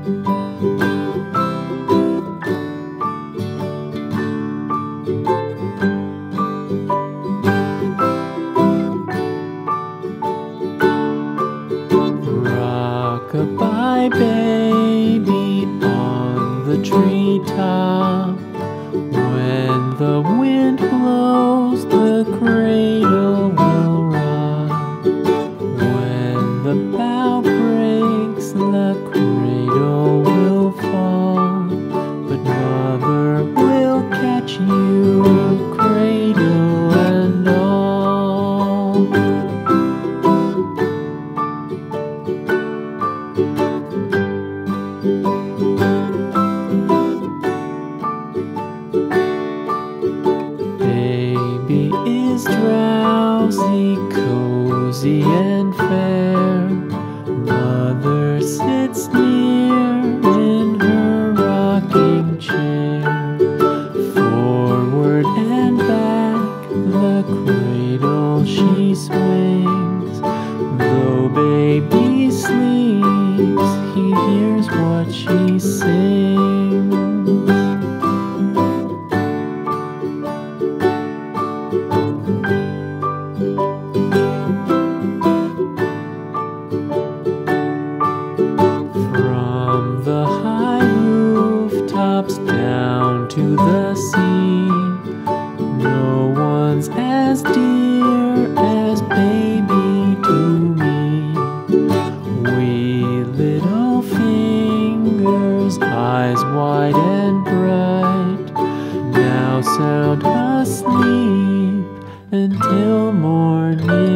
Rock-a-bye baby on the treetop. When the wind blows, the cradle will rock. When the bough breaks, the cradle will fall. But mother will catch you, cradle and all. Baby is drowsy, cozy and fair. Mother sits near in her rocking chair. Forward and back the cradle she swings. Though baby sleeps, he hears what she sings. From the high rooftops down to the sea, no one's as dear as baby to me. Wee little fingers, eyes wide and bright, now sound asleep until morning.